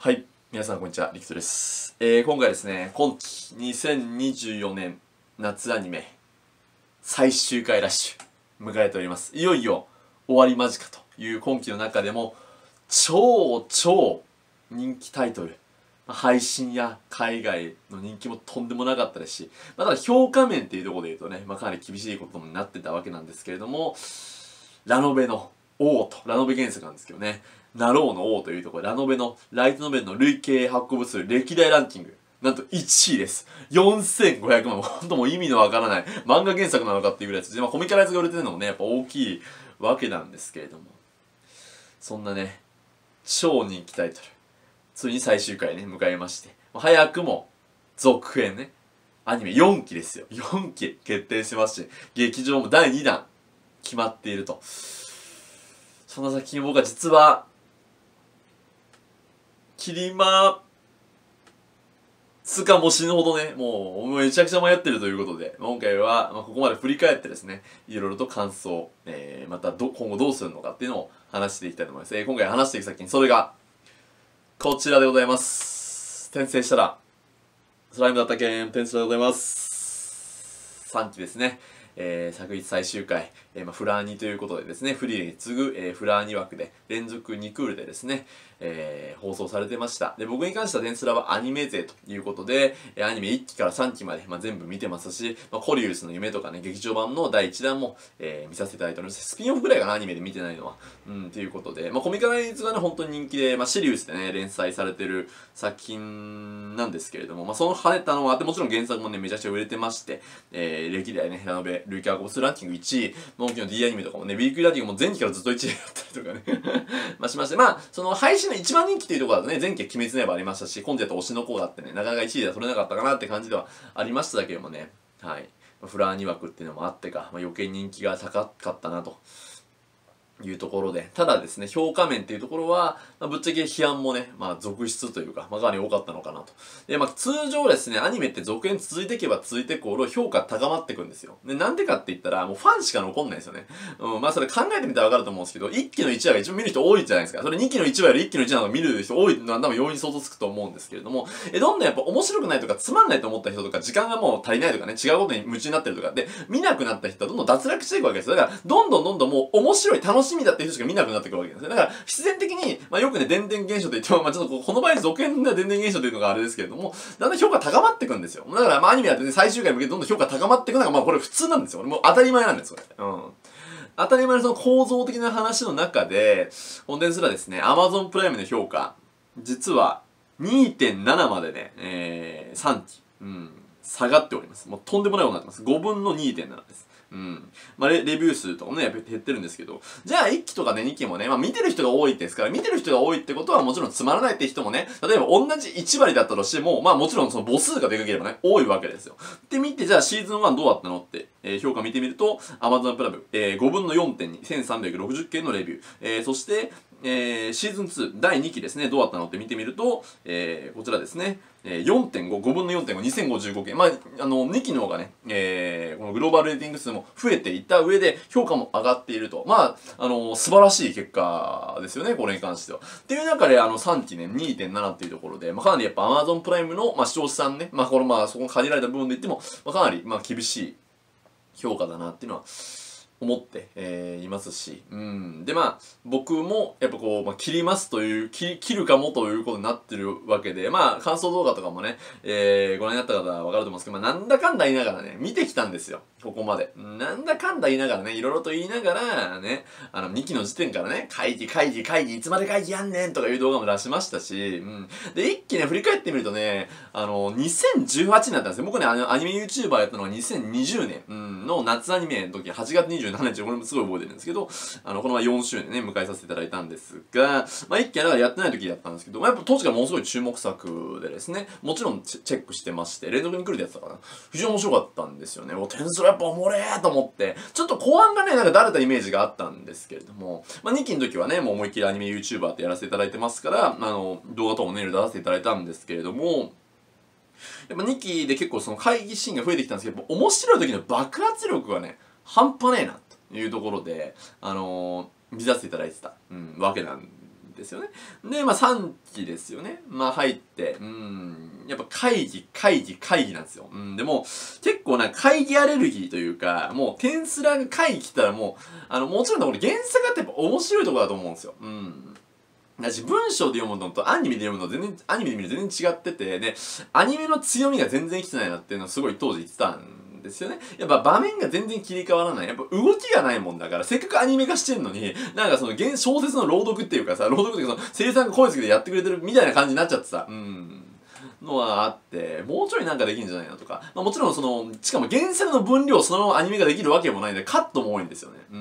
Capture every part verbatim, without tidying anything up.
はい、皆さんこんにちは、リクトです。えー、今回ですね、今期にせんにじゅうよねん夏アニメ最終回ラッシュ迎えております。いよいよ終わり間近という今期の中でも超超人気タイトル、配信や海外の人気もとんでもなかったですし、まあ、ただ評価面っていうところで言うとね、まあ、かなり厳しいことになってたわけなんですけれども、ラノベの王と、ラノベ原作なんですけどね、ナローの王というところで、ラノベのライトノベルの累計発行部数歴代ランキング、なんといちいです。よんせんごひゃくまん。ほんともう意味のわからない漫画原作なのかっていうぐらいです。まあコミカライズが売れてるのもね、やっぱ大きいわけなんですけれども。そんなね、超人気タイトル。ついに最終回ね、迎えまして。早くも続編ね。アニメよんきですよ。よんき決定しますし、劇場もだいにだん決まっていると。その作品僕は実は、キリマつかも死ぬほどね、もうめちゃくちゃ迷ってるということで、今回は、まあ、ここまで振り返ってですね、いろいろと感想、えー、またど今後どうするのかっていうのを話していきたいと思います。えー、今回話していく作品、それが、こちらでございます。転生したら、スライムだった件、転生でございます。さんきですね。えー、昨日最終回、えーまあ、フラーニということでですね、フリーに次ぐ、えー、フラーニ枠で連続にクールでですね、えー、放送されてました。で、僕に関してはテンスラはアニメ勢ということで、アニメいっきからさんきまで、まあ、全部見てますし、まあ、コリウスの夢とかね、劇場版のだいいちだんも、えー、見させていただいております。スピンオフぐらいかな、アニメで見てないのは。うん、ということで、まあ、コミカライズがね、本当に人気で、まあ、シリウスでね、連載されてる作品なんですけれども、まあ、その跳ねたのもあって、もちろん原作もね、めちゃくちゃ売れてまして、えー、歴代ね、ラノベ、累計発行部数ランキングいちい、モンキの D アニメとかもね、ウィークリーランキングも前期からずっといちいだったりとかねまあしまして、まあ、その配信の一番人気っていうところだとね、前期は鬼滅の刃ありましたし、今期だと推しの子があってね、なかなかいちいでは取れなかったかなって感じではありましたけどもね、はい。フラーニ枠っていうのもあってか、まあ、余計人気が高かったなと。いうところで、ただですね、評価面っていうところは、まあ、ぶっちゃけ批判もね、まあ続出というか、まあかなり多かったのかなと。で、まあ通常ですね、アニメって続編続いていけば続いていくほど評価高まっていくんですよ。で、なんでかって言ったら、もうファンしか残んないですよね。うん、まあそれ考えてみたらわかると思うんですけど、いっきのいちわが一番見る人多いじゃないですか。それにきのいちわよりいっきのいちわの方が見る人多いのは多分容易に想像つくと思うんですけれども、え、どんどんやっぱ面白くないとかつまんないと思った人とか、時間がもう足りないとかね、違うことに夢中になってるとかで、見なくなった人はどんどん脱落していくわけですよ。だから、どんどんどんどんもう面白い、楽しみだっていう人しか見なくなってくるわけですね。だから、必然的に、まあよくね、電電現象と言っても、まあちょっとこの場合続編で電電現象というのがあれですけれども、だんだん評価高まっていくんですよ。だから、まあアニメやってね、最終回に向けてどんどん評価高まっていくのが、まあこれ普通なんですよ。もう当たり前なんですよ。うん。当たり前のその構造的な話の中で、本電すらですね、Amazon プライムの評価、実は にてんなな までね、えー、さんき、うん、下がっております。もうとんでもないことになってます。ごぶんの にてんなな です。うん。まあレ、レビュー数とかもね、やっぱり減ってるんですけど、じゃあいっきとかね、にきもね、まあ見てる人が多いですから、見てる人が多いってことはもちろんつまらないって人もね、例えば同じいちわりだったとしても、まあもちろんその母数がでかければね、多いわけですよ。で見て、じゃあシーズンワンどうだったのって、えー、評価見てみると、Amazon プライム、えー、ごぶんの よんてんに、せんさんびゃくろくじゅっけんのレビュー、えー、そして、えー、シーズンツーだいにきですね、どうだったのって見てみると、えー、こちらですね、えー、よんてんご、ごぶんの よんてんご、にせんごじゅうごけん。まあ、あの、にきの方がね、えー、このグローバルレーティング数も増えていった上で、評価も上がっていると。まあ、あの、素晴らしい結果ですよね、これに関しては。っていう中で、あの、さんきね、にてんなな っていうところで、まあ、かなりやっぱ Amazon プライムの、まあ、視聴者さんね、まあ、このまあ、そこの限られた部分で言っても、まあ、かなり、まあ、厳しい評価だなっていうのは、思って、えー、いますし、うん。で、まあ、僕も、やっぱこう、まあ、切りますという、切切るかもということになってるわけで、まあ、感想動画とかもね、えー、ご覧になった方はわかると思うんですけど、まあ、なんだかんだ言いながらね、見てきたんですよ。ここまで。なんだかんだ言いながらね、いろいろと言いながら、ね、あの、にきの時点からね、会議、会議、会議、いつまで会議やんねんとかいう動画も出しましたし、うん。で、一気ね、振り返ってみるとね、あの、にせんじゅうはちねんだったんですよ。僕ね、あの、アニメ YouTuber やったのがにせんにじゅうねん、うん、の夏アニメの時、はちがつにじゅうしちにち、これもすごい覚えてるんですけど、あの、この前よんしゅうねんね、迎えさせていただいたんですが、まあ、一気にだからやってない時だったんですけど、まあ、やっぱ当時からものすごい注目作でですね、もちろんチェックしてまして、連続に来るってやつだから、非常に面白かったんですよね。お、テンスラやっぱおもれーと思って、ちょっと後半がね、なんかだれたイメージがあったんですけれども、まあ、にきの時はね、もう思いっきりアニメ YouTuber ってやらせていただいてますから、あの、動画ともネイル出させていただいたんですけれども、やっぱにきで結構その会議シーンが増えてきたんですけど、面白い時の爆発力がね、半端ねえな、というところで、あのー、見させていただいてた、うん、わけなんでですよね。で、まあさんきですよね。まあ入って、うん、やっぱ会議、会議、会議なんですよ。うん、でも、結構な会議アレルギーというか、もうテンスラが会議来たらもう、あの、もちろんこれ原作がってやっぱ面白いところだと思うんですよ。うん。だし文章で読むのとアニメで読むの全然、アニメで見ると全然違ってて、で、アニメの強みが全然生きてないなっていうのをすごい当時言ってたんですよね。やっぱ場面が全然切り替わらない。やっぱ動きがないもんだから、せっかくアニメ化してんのに、なんかその原小説の朗読っていうかさ、朗読っていうかその、声優さんが声つけてやってくれてるみたいな感じになっちゃってさ、うん。のはあって、もうちょいなんかできんじゃないなとか。まあ、もちろんその、しかも原作の分量をそのままアニメができるわけもないんで、カットも多いんですよね。うん。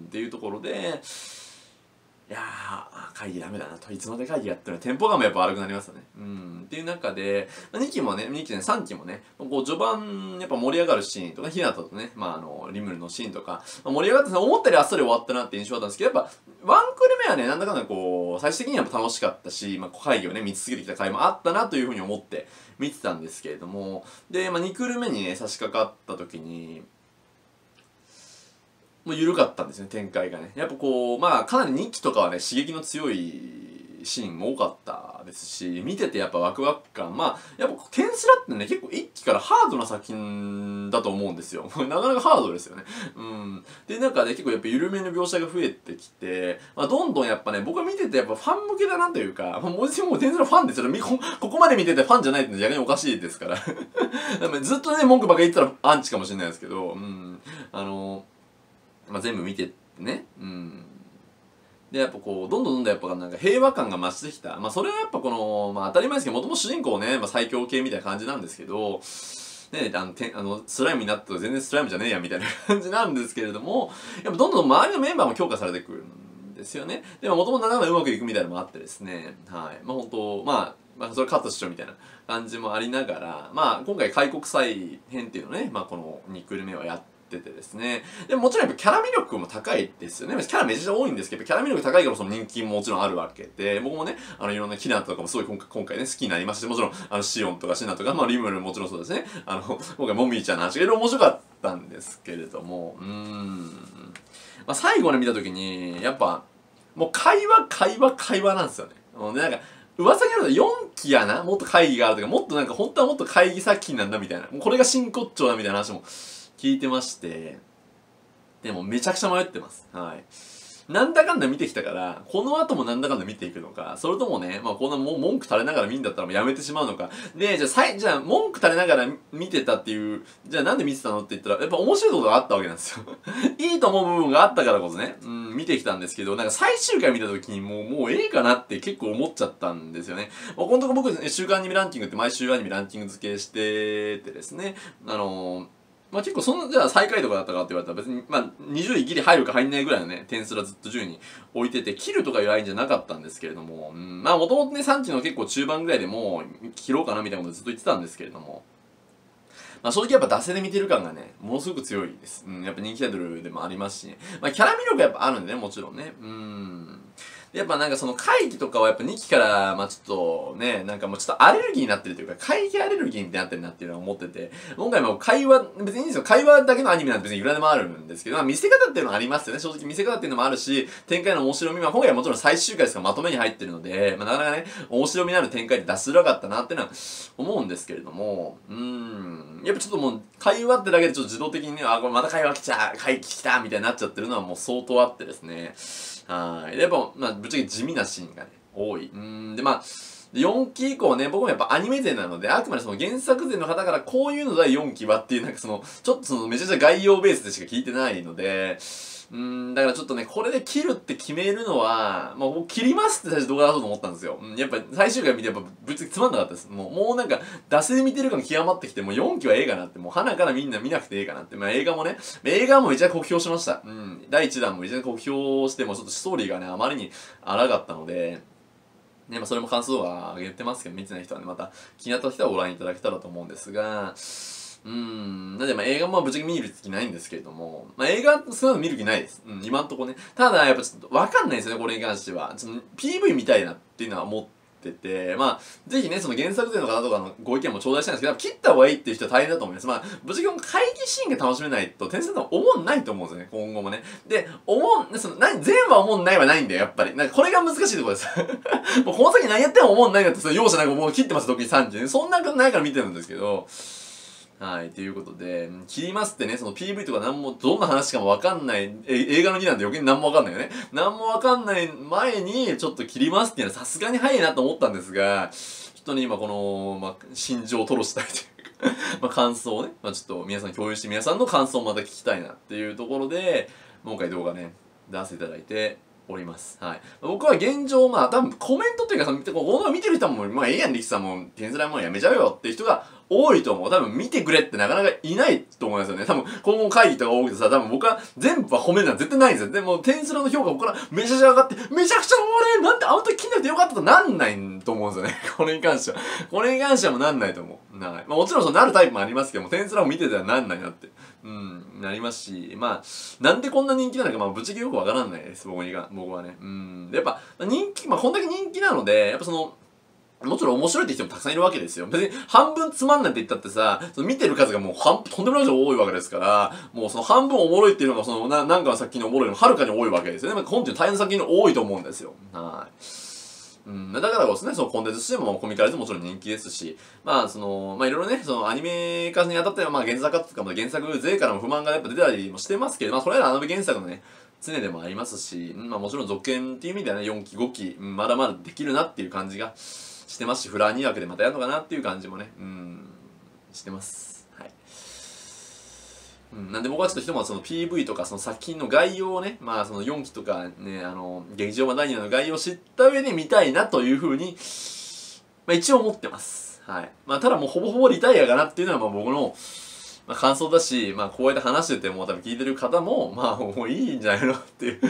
っていうところで、いやー、会議ダメだなと。いつまで会議やってるのテンポ感もやっぱ悪くなりますよね。うん。っていう中で、まあ、にきもね、にきじゃないさんきもね、こう序盤、やっぱ盛り上がるシーンとか、ひなたとね、まああの、リムルのシーンとか、まあ、盛り上がって思ったよりあっさり終わったなって印象だったんですけど、やっぱ、ワンクール目はね、なんだかんだこう、最終的にはやっぱ楽しかったし、まあ会議をね、見続けてきた回もあったなというふうに思って見てたんですけれども、で、まあにクール目にね、差し掛かった時に、もう緩かったんですね、展開がね。やっぱこう、まあかなりにきとかはね、刺激の強いシーンも多かったですし、見ててやっぱワクワク感、まあ、やっぱテンスラってね、結構いっきからハードな作品だと思うんですよ。なかなかハードですよね。うん。で、なんかね、結構やっぱ緩めの描写が増えてきて、まあどんどんやっぱね、僕が見ててやっぱファン向けだなというか、もう私もうテンスラファンですよね。こここまで見ててファンじゃないって逆におかしいですから。ずっとね、文句ばっか言ってたらアンチかもしれないですけど、うん。あの、まあ、全部見てってね、うん。で、やっぱこう、どんどんどんどんやっぱなんか平和感が増してきた。まあ、それはやっぱこの、まあ当たり前ですけど、もともと主人公ね、まあ最強系みたいな感じなんですけど、ね、あの、てあのスライムになったら全然スライムじゃねえやみたいな感じなんですけれども、やっぱどんどん周りのメンバーも強化されてくるんですよね。でももともとなかなかうまくいくみたいなのもあってですね、はい。まあ本当まあ、まあそれカットしろみたいな感じもありながら、まあ今回開国祭編っていうのね、まあこのにクール目はやって、ててですね。でももちろんやっぱキャラ魅力も高いですよね。キャラめちゃくちゃ多いんですけど、キャラ魅力高いからその人気ももちろんあるわけで、僕もね、あのいろんなキナとかもすごい今回今回ね、好きになりまして、もちろんあのシオンとかシナとか、まあリムルもちろんそうですね。あの、今回モミーちゃんの話がいろいろ面白かったんですけれども、うーん。まあ最後ね見たときに、やっぱ、もう会話、会話、会話なんですよね。もうね、なんか、噂によるとよんきやなもっと会議があるとか、もっとなんか本当はもっと会議作品なんだみたいな。もうこれが真骨頂だみたいな話も聞いてまして、でもめちゃくちゃ迷ってます。はい。なんだかんだ見てきたから、この後もなんだかんだ見ていくのか、それともね、まあこんなも文句垂れながら見んだったらもうやめてしまうのか。で、じゃあさい、じゃあ文句垂れながら見てたっていう、じゃあなんで見てたのって言ったら、やっぱ面白いことがあったわけなんですよ。いいと思う部分があったからこそね、うん、見てきたんですけど、なんか最終回見た時にもう、もうええかなって結構思っちゃったんですよね。まあ、このとこ僕、ね、週刊アニメランキングって毎週アニメランキング付けしててですね、あのー、まあ結構その、じゃあ最下位とかだったかって言われたら別に、まあにじゅういギリ入るか入んないぐらいのね、点数らずっとじゅういに置いてて、切るとかいうラインじゃなかったんですけれども、うん、まあもともとね、さんきの結構中盤ぐらいでもう切ろうかなみたいなことずっと言ってたんですけれども、まあ正直やっぱ惰性で見てる感がね、ものすごく強いです。うん、やっぱ人気アイドルでもありますしね。まあキャラ魅力やっぱあるんでね、もちろんね。うん。やっぱなんかその会議とかはやっぱにきから、まあちょっとね、なんかもうちょっとアレルギーになってるというか、会議アレルギーになってるなっていうのは思ってて、今回も会話、別にいいんですよ。会話だけのアニメなんて別にいくらでもあるんですけど、まあ見せ方っていうのはありますよね。正直見せ方っていうのもあるし、展開の面白みは、今回はもちろん最終回ですからまとめに入ってるので、まあなかなかね、面白みのある展開で出しづらかったなっていうのは思うんですけれども、うーん、やっぱちょっともう会話ってだけでちょっと自動的にね、あ、これまた会話来た、会議来たみたいになっちゃってるのはもう相当あってですね。はい。やっぱ、まあ、ぶっちゃけ地味なシーンがね、多い。うん、で、まあ、よんき以降ね、僕もやっぱアニメ勢なので、あくまでその原作勢の方からこういうのだよんきはっていう、なんかその、ちょっとそのめちゃくちゃ概要ベースでしか聞いてないので、うん、だからちょっとね、これで切るって決めるのは、もう僕切りますって最初動画出そうと思ったんですよ。うん、やっぱ最終回見てやっぱぶっちゃけつまんなかったです。もう、もうなんか、惰性で見てる感が極まってきて、もうよんきはええかなって、もう花からみんな見なくてええかなって。まあ映画もね、映画もめちゃ酷評しました。うん、だいいちだんもめちゃ酷評して、もちょっとストーリーがね、あまりに荒かったので、ね、まあそれも感想は上げてますけど、見てない人はね、また気になった人はご覧いただけたらと思うんですが、うーん。なんで、まあ映画もぶっちゃけ見る気ないんですけれども、まあ映画、そういうの見る気ないです。うん、今んとこね。ただ、やっぱちょっとわかんないですよね、これに関しては。ちょっと ピーブイ 見たいなっていうのは思っってて、まあ、ぜひね、その原作勢の方とかのご意見も頂戴したいんですけど、切った方がいいっていう人は大変だと思います。まあ、ぶっちゃけ会議シーンが楽しめないと、天才と思んないと思うんですよね、今後もね。で、思ん、その、何、全部は思んないはないんだよ、やっぱり。なんかこれが難しいところです。もうこの先何やっても思んないんだって、その容赦なくもう切ってます、特にさんじね。そんなことないから見てるんですけど、はい、ということで、切りますってね、その ピーブイ とかなんも、どんな話かもわかんない、え映画のになんで余計になんもわかんないよね。なんもわかんない前に、ちょっと切りますっていうのはさすがに早いなと思ったんですが、ちょっとね、今この、まあ、心情を吐露したいというかまあ、感想をね、まあ、ちょっと皆さん共有して皆さんの感想をまた聞きたいなっていうところで、今回動画ね、出させていただいて、おります。はい。僕は現状、まあ、多分コメントっていうか、この動画見てる人も、まあ、ええやん、リキさんも、テンスラもうやめちゃうよっていう人が多いと思う。多分見てくれってなかなかいないと思いますよね。多分、今後会議とか多くてさ、多分僕は全部は褒めるのは絶対ないんですよ。でも、テンスラの評価ここからめちゃくちゃ上がって、めちゃくちゃおもれなんてあの時気になってよかったとなんないと思うんですよね。これに関しては。これに関してはもうなんないと思う。ない。まあ、もちろんそうなるタイプもありますけども、テンスラを見てたらなんないなって。うん、なりますし、まあ、なんでこんな人気なのか、まあ、ぶっちゃけよくわからないです、僕が、僕はね。うん。でやっぱ、人気、まあ、こんだけ人気なので、やっぱその、もちろん面白いって人もたくさんいるわけですよ。別に半分つまんないって言ったってさ、その見てる数がもう半とんでもない以上多いわけですから、もうその半分おもろいっていうのがそのななんかの作品のおもろいのはるかに多いわけですよね。本当に大変な作品の多いと思うんですよ。はい。うん、だからこそね、そのコンテンツとしてもコミカライズももちろん人気ですし、まあその、まあいろいろね、そのアニメ化にあたっては、まあ原作化とか、原作勢からも不満がやっぱ出たりもしてますけど、まあそれらアニメ原作のね、常でもありますし、まあもちろん続編っていう意味ではね、よんき、ごき、まだまだできるなっていう感じがしてますし、フラーにわけでまたやるのかなっていう感じもね、うん、してます。はい。うん、なんで僕はちょっとひとまずその ピーブイ とかその作品の概要をね、まあそのよんきとかね、あの、劇場版ダイヤの概要を知った上で見たいなというふうに、まあ一応思ってます。はい。まあただもうほぼほぼリタイアかなっていうのはまあ僕の、まあ、感想だし、まあこうやって話してても多分聞いてる方も、まあもういいんじゃないのっていう。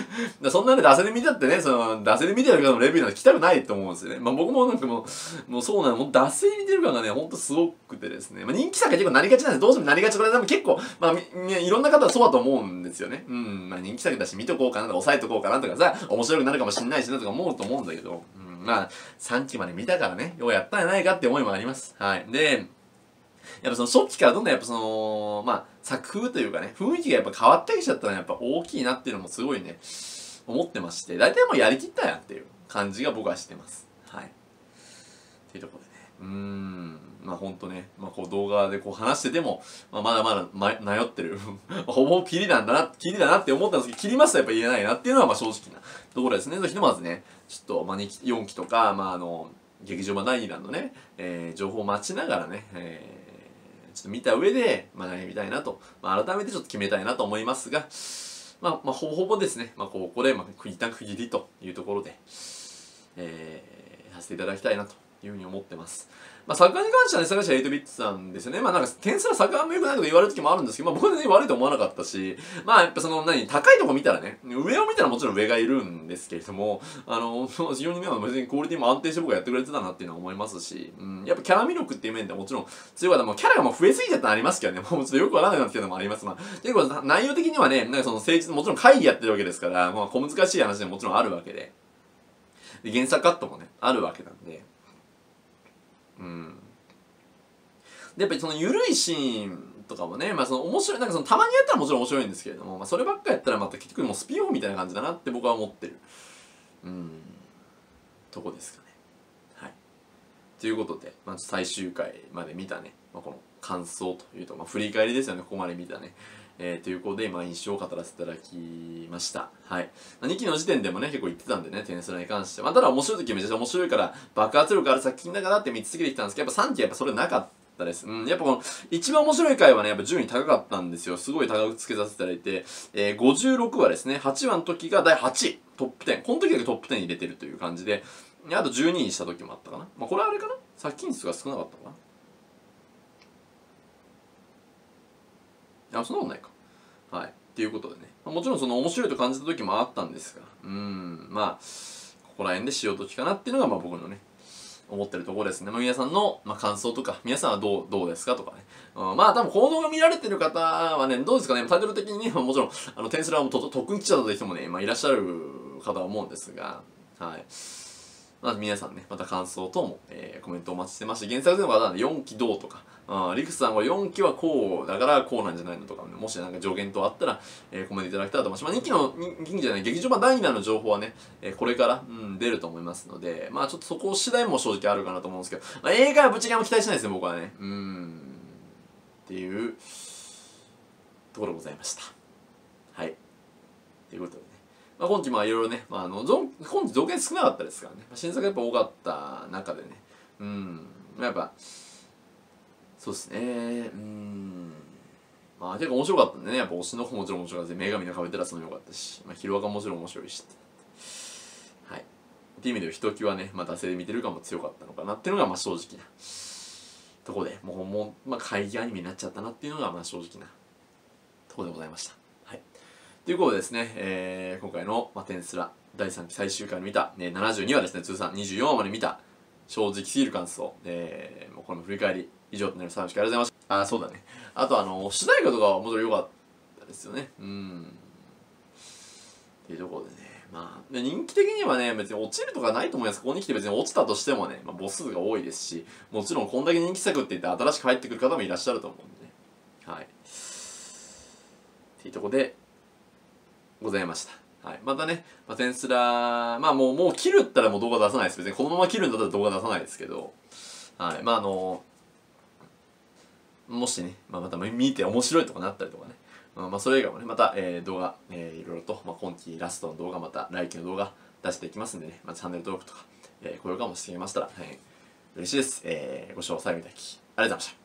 そんなね、惰性で見たってね、その、惰性で見てる方のレビューなんて来たくないと思うんですよね。まあ僕もなんかもう、もうそうなの、もう惰性で見てる感がね、ほんとすごくてですね。まあ人気作が結構なりがちなんです。どうしてもなりがち。これでも結構、まあいろんな方はそうだと思うんですよね。うん、まあ人気作だし見とこうかなとか、抑えとこうかなとかさ、面白くなるかもしんないしなとか思うと思うんだけど、うん、まあさんきまで見たからね、ようやったんじゃないかって思いもあります。はい。で、やっぱその初期からどんどんやっぱその、まあ、作風というかね、雰囲気がやっぱ変わってきちゃったのはやっぱ大きいなっていうのもすごいね、思ってまして、大体もうやりきったやんっていう感じが僕はしてます。はい。っていうところでね。うーん。まあほんとね、まあこう動画でこう話してても、まあ、まだまだ、ま、迷ってる。ほぼキリなんだな、キリだなって思ったんですけど、切りますとやっぱ言えないなっていうのはまあ正直なところですね。ひとまずね、ちょっとまあにき、よんきとか、まああの、劇場版第二弾のね、えー、情報を待ちながらね、えーちょっと見た上で、まあ、何見たいなと、まあ、改めてちょっと決めたいなと思いますが、まあ、まあ、ほぼほぼですね、まあ、ここで、まあ、一旦区切りというところで、えー、させていただきたいなというふうに思ってます。まあ、作画に関してはね、探しははちビッツなんですよね。まあ、なんか、点数は作画も良くないこと言われる時もあるんですけど、まあ、僕は全然悪いと思わなかったし、まあ、やっぱその、何、高いとこ見たらね、上を見たらもちろん上がいるんですけれども、あの、非常にね、別にクオリティも安定して僕がやってくれてたなっていうのは思いますし、うん、やっぱキャラ魅力っていう面ではもちろん強かった。もうキャラがもう増えすぎちゃったのありますけどね、もうちょっとよくわからないなっていうのもあります。まあ、結構内容的にはね、なんかその政治、もちろん会議やってるわけですから、まあ、小難しい話でももちろんあるわけで、で原作カットもね、あるわけなんで、うん。で、やっぱりその緩いシーンとかもね、まあその面白い、なんかそのたまにやったらもちろん面白いんですけれども、まあそればっかやったらまた結局もうスピンオフみたいな感じだなって僕は思ってる。うん。とこですかね。はい。ということで、まあ最終回まで見たね、まあ、この感想というと、まあ振り返りですよね、ここまで見たね。えー、ということで、まあ、印象を語らせていただきました。はい。にきの時点でもね、結構言ってたんでね、テンスラに関して。まあ、ただ面白い時はめちゃくちゃ面白いから、爆発力ある作品だからって見続けてきたんですけど、やっぱさんきはやっぱそれなかったです。うん、やっぱこの、一番面白い回はね、やっぱ順位高かったんですよ。すごい高くつけさせていただいて、えー、ごじゅうろくわですね、はちわの時がだいはちい、トップじゅう。この時だけトップじゅうに入れてるという感じで、あとじゅうにいにした時もあったかな。まあ、これはあれかな作品数が少なかったのかな。あ、そんなことないか。はい。っていうことでね。もちろんその面白いと感じた時もあったんですが、うーん、まあ、ここら辺でしようときかなっていうのが、まあ僕のね、思ってるところですね。まあ皆さんの、まあ、感想とか、皆さんはどう、どうですかとかね。うん、まあ多分この動画見られてる方はね、どうですかね、タイトル的にね、もちろん、あの、テンスラーもと、特訓記者だという人もね、まあいらっしゃる方は思うんですが、はい。 まあ、皆さんね、また感想等も、えー、コメントお待ちしてまして、原作でもまだよんきどうとか、あリクスさんはよんきはこうだからこうなんじゃないのとか、ね、もしなんか助言等あったら、えー、コメントいただけたらと思います。まあ、にきの、にきじゃない、劇場版だいにだんの情報はね、えー、これから、うん、出ると思いますので、まあちょっとそこ次第も正直あるかなと思うんですけど、まあ、映画はぶっちゃけあんま期待しないですね、僕はね。うーん。っていうところでございました。はい。ということでね。まあ、今期まあいろいろね、まあ、あの今期造形少なかったですからね、まあ、新作やっぱ多かった中でね、うん、やっぱ、そうですね、うん、まあ結構面白かったんでね、やっぱ推しの方もちろん面白かったし、女神の壁テラスも良かったし、まあ、ヒロアカももちろん面白いし、はい。っていう意味ではひときわね、まあ、惰性で見てる感も強かったのかなっていうのがまあ正直なところで、もう、もうまあ、会議アニメになっちゃったなっていうのがまあ正直なところでございました。はい。ということでですね、えー、今回の、まあ、テンスラだいさんき最終回に見た、ね、ななじゅうにわですね、通算にじゅうよんわまで見た正直すぎる感想、えー、もうこれも振り返り以上となります。ありがとうございました。あ、そうだね。あとあの、主題歌とかはもちろん良かったですよね。うん。っていうところでね、まあ、人気的にはね、別に落ちるとかないと思います。ここに来て別に落ちたとしてもね、まあ、母数が多いですし、もちろんこんだけ人気作って言って新しく入ってくる方もいらっしゃると思うんでね。はい。っていうところで、ございました。はい、またね、まあ、テンスラ、まあもう、もう切るったらもう動画出さないです。別にこのまま切るんだったら動画出さないですけど、はい、まああの、もしね、まあ、また見て面白いとかなったりとかね、まあ、まあそれ以外もね、また、えー、動画、えー、いろいろと、まあ、今期ラストの動画、また来期の動画出していきますんでね、まあ、チャンネル登録とか、えー、高評価もしていましたら、はい、嬉しいです。えー、ご視聴最後までありがとうございました。